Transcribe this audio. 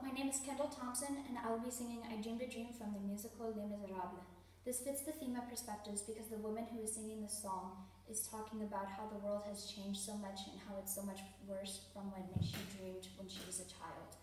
my name is Kendall Thompson, and I will be singing I Dreamed a Dream from the musical Les Miserables. This fits the theme of perspectives because the woman who is singing this song is talking about how the world has changed so much and how it's so much worse from when she dreamed when she was a child.